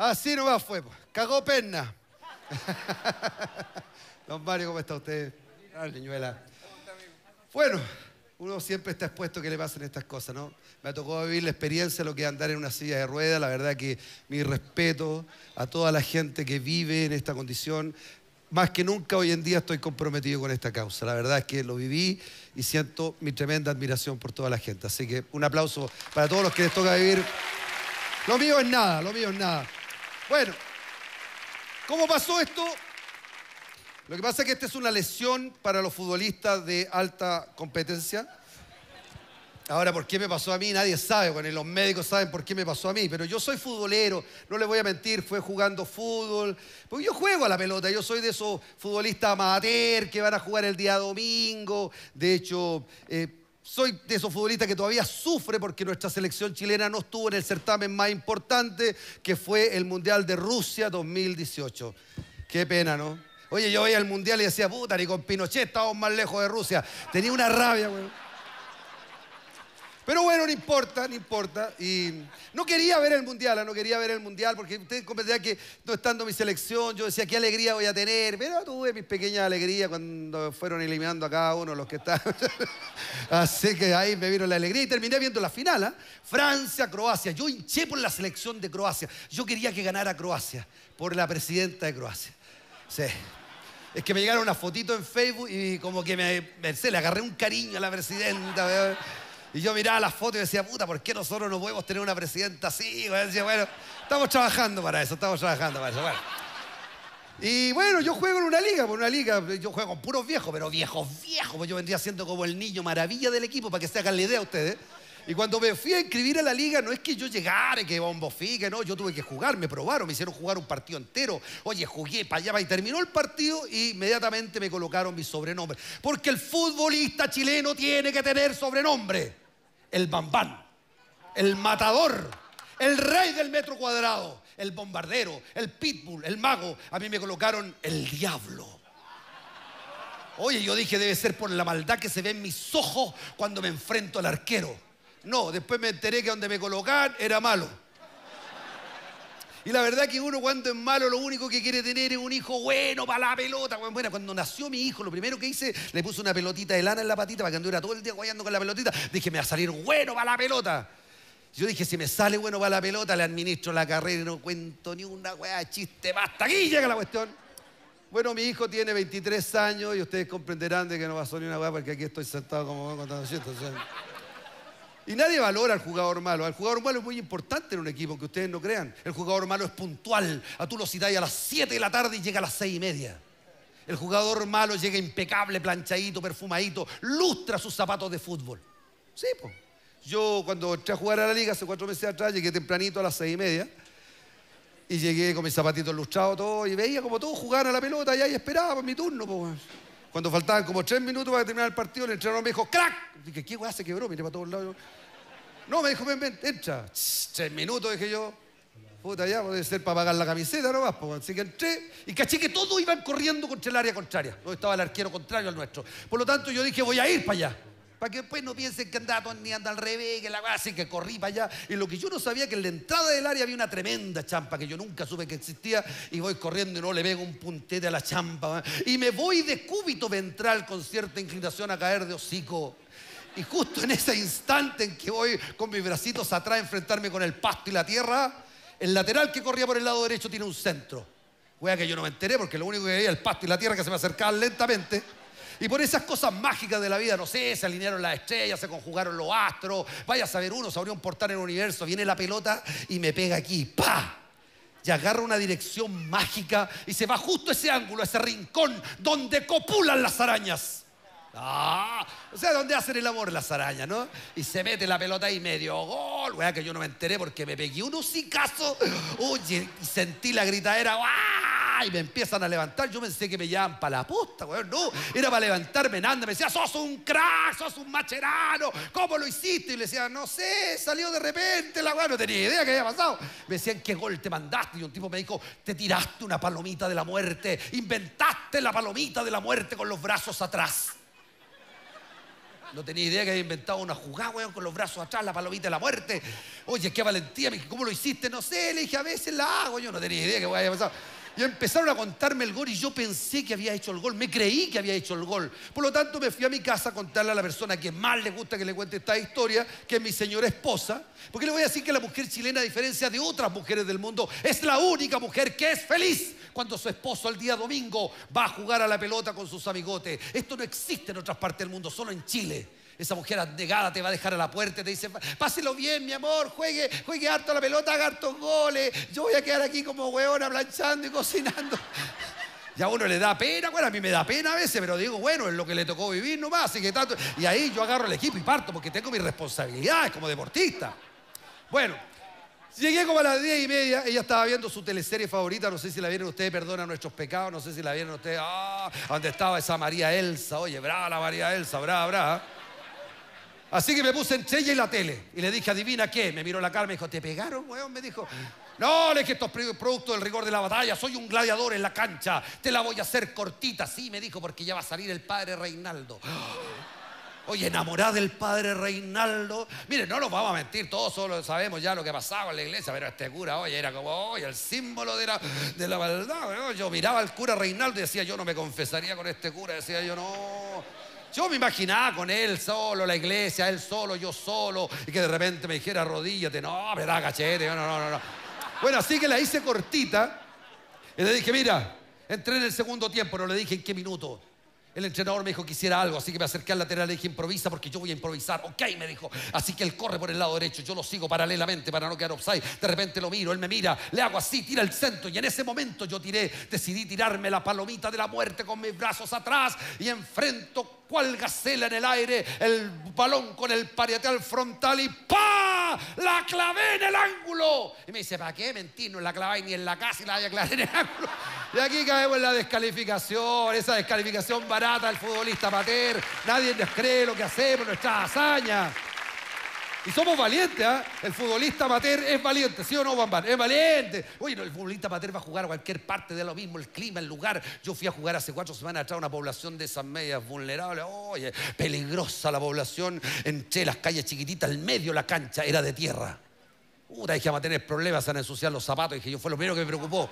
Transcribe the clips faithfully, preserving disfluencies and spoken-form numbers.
Así nomás fue, po. Cagó perna. Don Mario, ¿cómo está usted? Ah, niñuela. Bueno, uno siempre está expuesto a que le pasen estas cosas, ¿no? Me tocó vivir la experiencia de lo que es andar en una silla de ruedas. La verdad que mi respeto a toda la gente que vive en esta condición. Más que nunca hoy en día estoy comprometido con esta causa. La verdad es que lo viví y siento mi tremenda admiración por toda la gente. Así que un aplauso para todos los que les toca vivir. Lo mío es nada, lo mío es nada. Bueno, ¿cómo pasó esto? Lo que pasa es que esta es una lesión para los futbolistas de alta competencia. Ahora, ¿por qué me pasó a mí? Nadie sabe. Bueno, y los médicos saben por qué me pasó a mí. Pero yo soy futbolero, no les voy a mentir, fue jugando fútbol. Porque yo juego a la pelota, yo soy de esos futbolistas amateur que van a jugar el día domingo. De hecho, eh, soy de esos futbolistas que todavía sufre porque nuestra selección chilena no estuvo en el certamen más importante, que fue el Mundial de Rusia dos mil dieciocho. Qué pena, ¿no? Oye, yo veía el Mundial y decía, puta, ni con Pinochet estábamos más lejos de Rusia. Tenía una rabia, güey. Pero bueno, no importa, no importa. Y no quería ver el Mundial, no quería ver el Mundial porque ustedes comprenderán que no estando mi selección, yo decía, ¿qué alegría voy a tener? Pero tuve mis pequeñas alegrías cuando fueron eliminando a cada uno los que estaban. Así que ahí me vino la alegría y terminé viendo la final, ¿eh? Francia, Croacia. Yo hinché por la selección de Croacia. Yo quería que ganara Croacia por la presidenta de Croacia. Sí. Es que me llegaron unas fotitos en Facebook y como que me, me sé, le agarré un cariño a la presidenta, ¿verdad? Y yo miraba las fotos y decía, puta, ¿por qué nosotros no podemos tener una presidenta así? Y decía, bueno, estamos trabajando para eso, estamos trabajando para eso. Bueno. Y bueno, yo juego en una liga, por una liga, yo juego con puros viejos, pero viejos, viejos, pues yo vendría siendo como el niño maravilla del equipo, para que se hagan la idea ustedes. Y cuando me fui a inscribir a la liga, no es que yo llegara, que bombo fique, no, yo tuve que jugar, me probaron, me hicieron jugar un partido entero. Oye, jugué para allá, y terminó el partido y inmediatamente me colocaron mi sobrenombre. Porque el futbolista chileno tiene que tener sobrenombre. El Bambán, el matador, el rey del metro cuadrado, el bombardero, el pitbull, el mago. A mí me colocaron el diablo. Oye, yo dije, debe ser por la maldad que se ve en mis ojos cuando me enfrento al arquero. No, después me enteré que donde me colocaban era malo. Y la verdad que uno cuando es malo lo único que quiere tener es un hijo bueno para la pelota. Bueno, cuando nació mi hijo, lo primero que hice, le puse una pelotita de lana en la patita para que anduviera todo el día guayando con la pelotita. Dije, me va a salir bueno para la pelota. Yo dije, si me sale bueno para la pelota, le administro la carrera y no cuento ni una weá de chiste. Basta, aquí llega la cuestión. Bueno, mi hijo tiene veintitrés años y ustedes comprenderán de que no pasó ni una weá porque aquí estoy sentado como contando chistes. O sea. Y nadie valora al jugador malo. El jugador malo es muy importante en un equipo, aunque ustedes no crean. El jugador malo es puntual. A tú lo citáis a las siete de la tarde y llega a las seis y media. El jugador malo llega impecable, planchadito, perfumadito, lustra sus zapatos de fútbol. Sí, pues. Yo cuando entré a jugar a la liga hace cuatro meses atrás, llegué tempranito a las seis y media. Y llegué con mis zapatitos lustrados todo y veía como todos jugaban a la pelota allá y esperaba por mi turno, pues. Cuando faltaban como tres minutos para terminar el partido, el entrenador me dijo, ¡crack! Dije, ¿qué weá se quebró? Miré para todos lados. No, me dijo, ven, ven, entra. Ch, tres minutos, dije yo. Puta, ya, puede ser para pagar la camiseta nomás. Pues. Así que entré y caché que todos iban corriendo contra el área contraria. Donde estaba el arquero contrario al nuestro. Por lo tanto, yo dije, voy a ir para allá. Para que después no piensen que andaba ni anda al revés, que la weá, así que corrí para allá. Y lo que yo no sabía que en la entrada del área había una tremenda champa que yo nunca supe que existía. Y voy corriendo y no le pego un puntete a la champa. ¿Eh? Y me voy de cúbito ventral con cierta inclinación a caer de hocico. Y justo en ese instante en que voy con mis bracitos atrás a enfrentarme con el pasto y la tierra, el lateral que corría por el lado derecho tiene un centro. Wea que yo no me enteré porque lo único que veía el pasto y la tierra que se me acercaban lentamente. Y por esas cosas mágicas de la vida, no sé, se alinearon las estrellas, se conjugaron los astros, vaya a saber uno, se abrió un portal en el universo, viene la pelota y me pega aquí, ¡pa! Y agarra una dirección mágica y se va justo a ese ángulo, a ese rincón donde copulan las arañas. Ah, o sea, donde hacen el amor las arañas, ¿no? Y se mete la pelota ahí medio gol, weá, que yo no me enteré porque me pegué un hocicazo, oye, y sentí la gritadera, ¡ah! Y me empiezan a levantar, yo pensé que me llevaban para la posta, weón, no, era para levantarme, nada, me decía, sos un crack, sos un macherano, ¿cómo lo hiciste? Y le decía, no sé, salió de repente, la weá, no tenía idea que había pasado. Me decían, ¿qué gol te mandaste? Y un tipo me dijo, te tiraste una palomita de la muerte, inventaste la palomita de la muerte con los brazos atrás. No tenía idea que había inventado una jugada, weón, con los brazos atrás, la palomita de la muerte. Oye, qué valentía. Me dije, ¿cómo lo hiciste? No sé. Le dije, a veces la hago. Yo no tenía idea que había pasado. Y empezaron a contarme el gol y yo pensé que había hecho el gol. Me creí que había hecho el gol. Por lo tanto, me fui a mi casa a contarle a la persona que más le gusta que le cuente esta historia, que es mi señora esposa. Porque le voy a decir que la mujer chilena, a diferencia de otras mujeres del mundo, es la única mujer que es feliz cuando su esposo el día domingo va a jugar a la pelota con sus amigotes. Esto no existe en otras partes del mundo, solo en Chile. Esa mujer abnegada te va a dejar a la puerta y te dice, páselo bien, mi amor, juegue, juegue harto a la pelota, haga hartos goles. Yo voy a quedar aquí como hueona planchando y cocinando. Ya a uno le da pena, bueno, a mí me da pena a veces, pero digo, bueno, es lo que le tocó vivir nomás, así que tanto. Y ahí yo agarro el equipo y parto porque tengo mis responsabilidades como deportista. Bueno, llegué como a las diez y media, ella estaba viendo su teleserie favorita, no sé si la vieron ustedes, Perdona Nuestros Pecados, no sé si la vieron ustedes, ah, donde estaba esa María Elsa, oye, brava la María Elsa, brava, brava. Así que me puse entre ella y la tele y le dije, adivina qué, me miró la cara, me dijo, ¿te pegaron, weón? Me dijo, no, le dije, esto es producto del rigor de la batalla, soy un gladiador en la cancha, te la voy a hacer cortita, sí, me dijo, porque ya va a salir el padre Reinaldo. Oye, enamorada del padre Reinaldo. Miren, no nos vamos a mentir, todos solo sabemos ya lo que pasaba en la iglesia, pero este cura, oye, era como, oye, el símbolo de la, de la maldad, ¿no? Yo miraba al cura Reinaldo y decía, yo no me confesaría con este cura, decía yo, no. Yo me imaginaba con él solo, la iglesia, él solo, yo solo, y que de repente me dijera, arrodíllate, no, me da cachete, no, no, no, no. Bueno, así que la hice cortita y le dije, mira, entré en el segundo tiempo, no le dije en qué minuto. El entrenador me dijo que hiciera algo, así que me acerqué al lateral y le dije, improvisa porque yo voy a improvisar. Ok, me dijo. Así que él corre por el lado derecho, yo lo sigo paralelamente para no quedar offside. De repente lo miro, él me mira, le hago así, tira el centro. Y en ese momento yo tiré, decidí tirarme la palomita de la muerte con mis brazos atrás y enfrento cual gacela en el aire, el balón con el parietal frontal y ¡pa! ¡La clavé en el ángulo! Y me dice, ¿para qué mentir? No la claváis ni en la casa y la vaya a clavar en el ángulo. Y aquí caemos en la descalificación, esa descalificación barata del futbolista amateur. Nadie nos cree lo que hacemos, nuestra hazaña. Y somos valientes, ¿eh? El futbolista amateur es valiente, ¿sí o no, Bambán? Es valiente. Oye, no, el futbolista amateur va a jugar a cualquier parte, de lo mismo, el clima, el lugar. Yo fui a jugar hace cuatro semanas atrás a una población de esas medias vulnerables. Oye, peligrosa la población. Entré las calles chiquititas, el medio de la cancha era de tierra. Puta, dije, vamos a tener problemas, se van a ensuciar los zapatos. Dije, yo fue lo primero que me preocupó.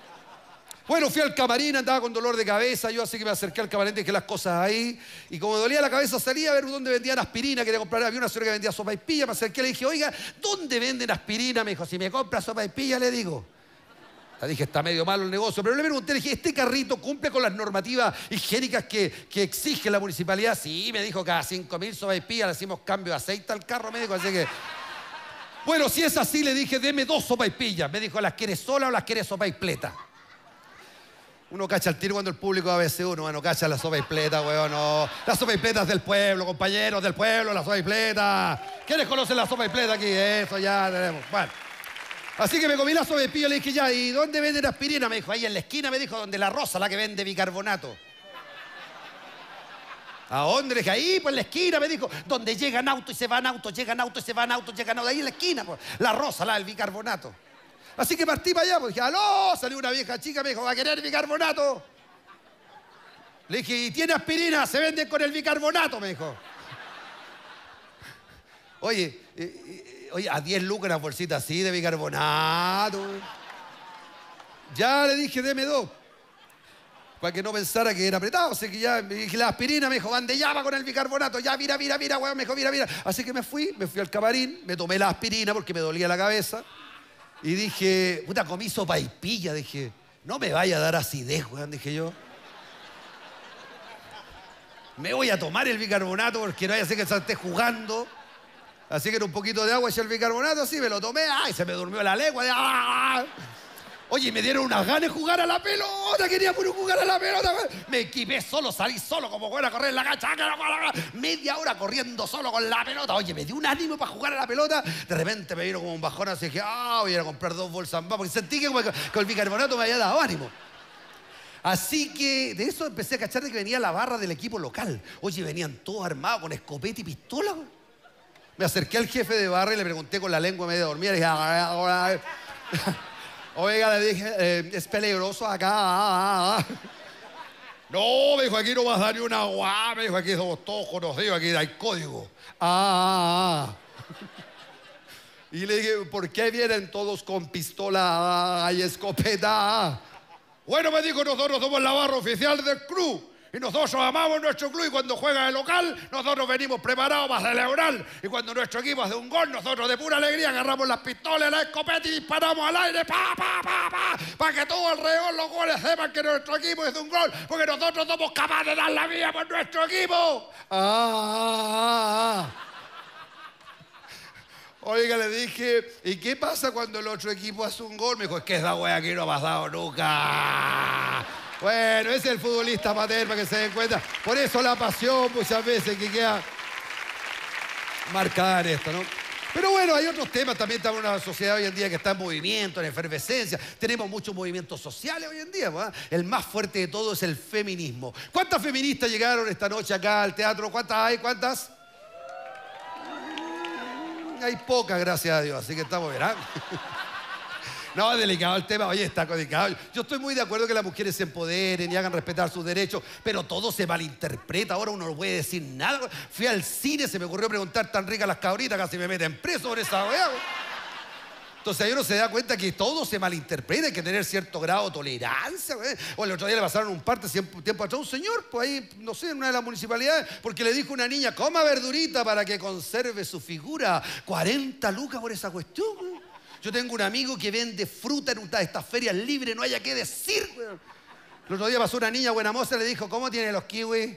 Bueno, fui al camarín, andaba con dolor de cabeza, yo así que me acerqué al camarín, dejé las cosas ahí, y como me dolía la cabeza salí a ver dónde vendían aspirina, quería comprar, había una señora que vendía sopaipilla, me acerqué, le dije, oiga, ¿dónde venden aspirina? Me dijo, si me compra sopaipilla, le digo. Le dije, está medio malo el negocio, pero le pregunté, le dije, ¿este carrito cumple con las normativas higiénicas que, que exige la municipalidad? Sí, me dijo, cada cinco mil sopaipillas le hacemos cambio de aceite al carro, me dijo, así que... Bueno, si es así, le dije, deme dos sopaipillas. Me dijo, ¿las quieres sola o las quieres sopaipletas? Uno cacha el tiro cuando el público a veces uno, bueno, cacha la sopaipletas, weón, no. Las sopaipletas del pueblo, compañeros del pueblo, las sopaipletas. ¿Quiénes conocen la sopaipletas aquí? Eso ya tenemos. Bueno. Así que me comí la sopaipilla y le dije, ya, ¿y dónde venden aspirina? Me dijo, ahí en la esquina, me dijo, donde la Rosa, la que vende bicarbonato. ¿A dónde? Le dije, ahí, pues en la esquina, me dijo, donde llegan autos y se van autos, llegan autos y se van autos, llegan autos, ahí en la esquina, pues. La Rosa, la del bicarbonato. Así que partí para allá, pues dije, aló, salió una vieja chica, me dijo, ¿va a querer bicarbonato? Le dije, ¿y tiene aspirina? Se venden con el bicarbonato, me dijo. Oye, eh, eh, oye, a diez lucas una bolsita así de bicarbonato. Ya le dije, deme dos. Para que no pensara que era apretado, así que ya me dije, la aspirina, me dijo, van de llama con el bicarbonato, ya, mira, mira, mira, weón, me dijo, mira, mira. Así que me fui, me fui al camarín, me tomé la aspirina porque me dolía la cabeza. Y dije, puta, comí sopaipilla, dije, no me vaya a dar acidez, weón, dije yo. Me voy a tomar el bicarbonato porque no vaya a ser que se esté jugando. Así que era un poquito de agua y el bicarbonato, así me lo tomé, ay, se me durmió la lengua. De, ¡ah! Oye, me dieron unas ganas de jugar a la pelota, quería puro jugar a la pelota. Me equipé solo, salí solo como fuera a correr en la cancha. Media hora corriendo solo con la pelota. Oye, me dio un ánimo para jugar a la pelota. De repente me vino como un bajón, así que dije, ah, voy a ir a comprar dos bolsas más, porque sentí que con el bicarbonato me había dado ánimo. Así que de eso empecé a cachar de que venía la barra del equipo local. Oye, venían todos armados con escopeta y pistola. Me acerqué al jefe de barra y le pregunté con la lengua medio dormida. Le dije, ah, oiga, le dije, eh, es peligroso acá. Ah, ah, ah. No, me dijo, aquí no vas a dar ni una guá, me dijo, aquí somos todos conocidos, aquí hay código. Ah, ah, ah. Y le dije, ¿por qué vienen todos con pistola y escopeta? Bueno, me dijo, nosotros somos la barra oficial del club. Y nosotros amamos nuestro club y cuando juega el local, nosotros venimos preparados para celebrar. Y cuando nuestro equipo hace un gol, nosotros de pura alegría agarramos las pistolas, la escopeta y disparamos al aire, pa, pa, pa, pa, para que todo alrededor los goles sepan que nuestro equipo hizo un gol, porque nosotros somos capaces de dar la vida por nuestro equipo. Ah, ah, ah. Oiga, le dije, ¿y qué pasa cuando el otro equipo hace un gol? Me dijo, es que esa wea aquí no ha pasado nunca. Bueno, ese es el futbolista amateur, para que se den cuenta. Por eso la pasión muchas veces que queda marcada en esto, ¿no? Pero bueno, hay otros temas. También estamos en una sociedad hoy en día que está en movimiento, en efervescencia. Tenemos muchos movimientos sociales hoy en día, ¿verdad? El más fuerte de todo es el feminismo. ¿Cuántas feministas llegaron esta noche acá al teatro? ¿Cuántas hay? ¿Cuántas? Hay pocas, gracias a Dios, así que estamos bien, ¿eh? No, es delicado el tema, oye, está delicado. Yo estoy muy de acuerdo que las mujeres se empoderen y hagan respetar sus derechos, pero todo se malinterpreta, ahora uno no puede decir nada. Fui al cine, se me ocurrió preguntar tan ricas las cabritas, casi me meten preso por esa weá. Entonces ahí uno se da cuenta que todo se malinterpreta, hay que tener cierto grado de tolerancia. ¿Eh? O el otro día le pasaron un parte tiempo atrás a un señor, pues ahí, no sé, en una de las municipalidades, porque le dijo a una niña, coma verdurita para que conserve su figura. cuarenta lucas por esa cuestión. ¿Eh? Yo tengo un amigo que vende fruta en una de estas ferias libres, no haya qué decir. ¿Eh? El otro día pasó una niña buena moza y le dijo, ¿cómo tiene los kiwis?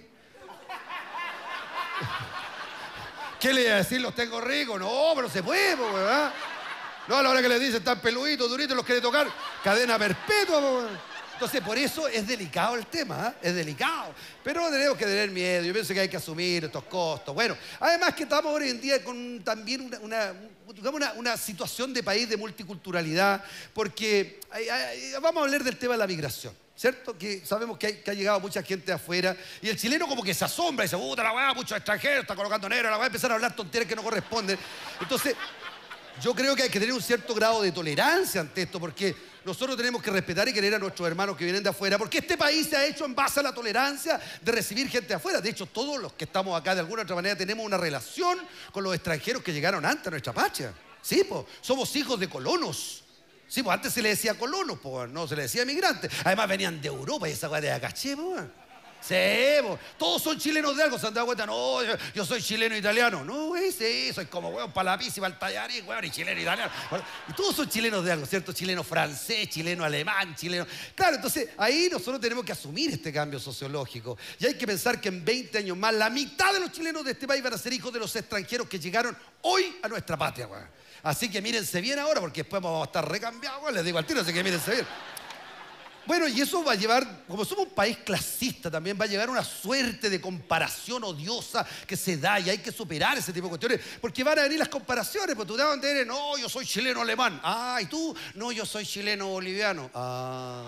¿Qué le iba a decir? ¿Los tengo ricos? No, pero se puede, pues, ¿verdad? No, a la hora que les dice, están peluditos, duritos, los quiere tocar, cadena perpetua. Po. Entonces, por eso es delicado el tema, ¿eh? Es delicado. Pero no tenemos que tener miedo, yo pienso que hay que asumir estos costos. Bueno, además que estamos hoy en día con también una, una, una, una situación de país de multiculturalidad, porque hay, hay, vamos a hablar del tema de la migración. ¿Cierto? Que sabemos que, hay, que ha llegado mucha gente de afuera y el chileno como que se asombra y dice, puta la weá, muchos extranjeros, está colocando negro, la weá, empezar a hablar tonterías que no corresponden. Entonces, yo creo que hay que tener un cierto grado de tolerancia ante esto, porque nosotros tenemos que respetar y querer a nuestros hermanos que vienen de afuera, porque este país se ha hecho en base a la tolerancia de recibir gente de afuera. De hecho, todos los que estamos acá de alguna otra manera tenemos una relación con los extranjeros que llegaron antes a nuestra patria. Sí, pues, somos hijos de colonos. Sí, pues antes se le decía colonos, pues, no se le decía migrantes. Además venían de Europa y esa guay de caché, pues. Sí, pues, todos son chilenos de algo, se han dado cuenta, no, yo, yo soy chileno italiano. No, güey, sí, soy como weón para la pizza y para el tallarín, weón, y chileno italiano. Y todos son chilenos de algo, ¿cierto? Chileno francés, chileno alemán, chileno. Claro, entonces ahí nosotros tenemos que asumir este cambio sociológico. Y hay que pensar que en veinte años más, la mitad de los chilenos de este país van a ser hijos de los extranjeros que llegaron hoy a nuestra patria, weón. Así que mírense bien ahora, porque después vamos a estar recambiados, weón, les digo al tiro, así que mírense bien. Bueno, y eso va a llevar, como somos un país clasista también, va a llevar una suerte de comparación odiosa que se da y hay que superar ese tipo de cuestiones, porque van a venir las comparaciones, pues tú te vas a entender, no, yo soy chileno alemán, ah, y tú, no, yo soy chileno boliviano, ah,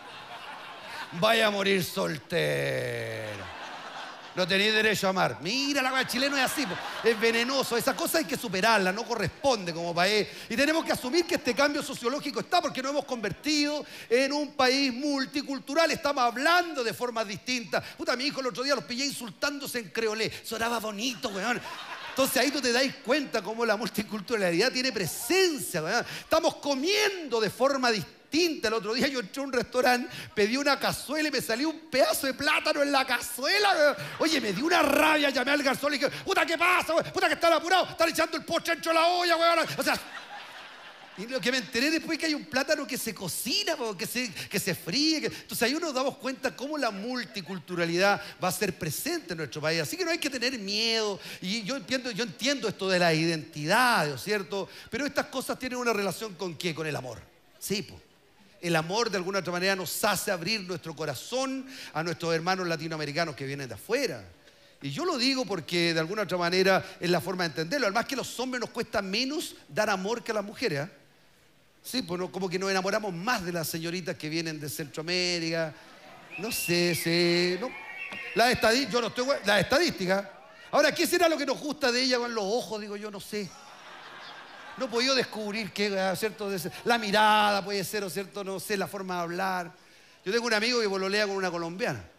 vaya a morir soltero. No tenéis derecho a amar. Mira, la el chileno es así, es venenoso. Esa cosa hay que superarla, no corresponde como país. Y tenemos que asumir que este cambio sociológico está porque nos hemos convertido en un país multicultural. Estamos hablando de formas distintas. Puta, mi hijo el otro día los pillé insultándose en creolé. Sonaba bonito, weón. Entonces ahí tú te das cuenta cómo la multiculturalidad tiene presencia, ¿verdad? Estamos comiendo de forma distinta. El otro día yo entré a un restaurante, pedí una cazuela y me salió un pedazo de plátano en la cazuela. ¿Verdad? Oye, me dio una rabia, llamé al garzón y dije, puta, ¿qué pasa? Güey? Puta, que están apurados, están echando el postre dentro de la olla, güey. O sea, y lo que me enteré después es que hay un plátano que se cocina, que se, que se fríe. Que... Entonces ahí nos damos cuenta cómo la multiculturalidad va a ser presente en nuestro país. Así que no hay que tener miedo. Y yo entiendo, yo entiendo esto de la identidad, ¿cierto? Pero estas cosas tienen una relación con ¿qué? Con el amor. Sí, pues. El amor de alguna otra manera nos hace abrir nuestro corazón a nuestros hermanos latinoamericanos que vienen de afuera. Y yo lo digo porque de alguna otra manera es la forma de entenderlo. Además que a los hombres nos cuesta menos dar amor que a las mujeres, ¿eh? Sí, pues no, como que nos enamoramos más de las señoritas que vienen de Centroamérica. No sé, sí. No. Las estadísticas, yo no estoy... Las estadísticas. Ahora, ¿qué será lo que nos gusta de ella con los ojos? Digo yo, no sé. No he podido descubrir qué, ¿cierto? La mirada puede ser, ¿o cierto? No sé, la forma de hablar. Yo tengo un amigo que pololea con una colombiana.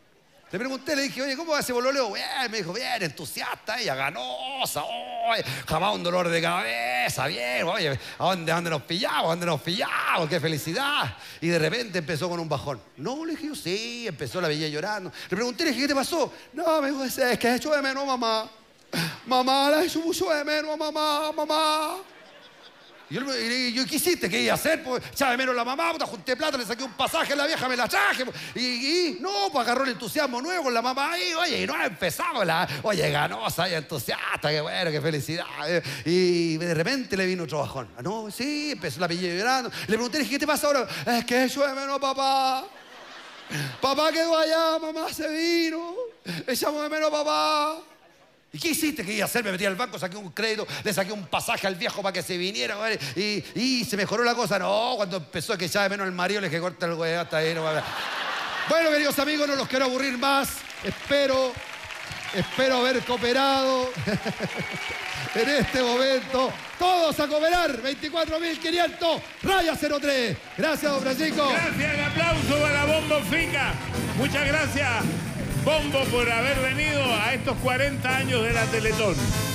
Le pregunté, le dije, oye, ¿cómo va ese bololeo? Bien, me dijo, bien, entusiasta, ella ganosa, oye, jamás un dolor de cabeza, bien, oye, ¿a dónde, a dónde nos pillamos? ¿A dónde nos pillamos? ¡Qué felicidad! Y de repente empezó con un bajón. No, le dije yo, sí, empezó la veía llorando. Le pregunté, le dije, ¿qué te pasó? No, me dijo, es que he hecho de menos, mamá. Mamá, la he hecho mucho de menos, mamá, mamá. Y yo, y yo, ¿qué hiciste? ¿Qué iba a hacer? Pues, echaba de menos la mamá, puta, junté plata, le saqué un pasaje a la vieja, me la traje. Y, y no, pues agarró el entusiasmo nuevo con la mamá ahí, oye, y no empezamos la, oye, ganosa, y entusiasta, qué bueno, qué felicidad. Y de repente le vino otro bajón. Ah, no, sí, empezó la pilla llorando. Le pregunté, ¿qué te pasa ahora? Es que echo de menos, papá. Papá quedó allá, mamá se vino. Echamos de menos, papá. ¿Y qué hiciste? ¿Qué iba a hacer? Me metí al banco, saqué un crédito, le saqué un pasaje al viejo para que se viniera, ¿vale? y, y se mejoró la cosa. No, cuando empezó a que echaba de menos el marido, le dije, corta el güey, hasta ahí. No va a ver. Bueno, queridos amigos, no los quiero aburrir más. Espero, espero haber cooperado en este momento. Todos a cooperar. veinticuatro mil quinientos, raya cero tres. Gracias, don Francisco. Gracias, el aplauso para Bombo Fica. Muchas gracias, Bombo, por haber venido a estos cuarenta años de la Teletón.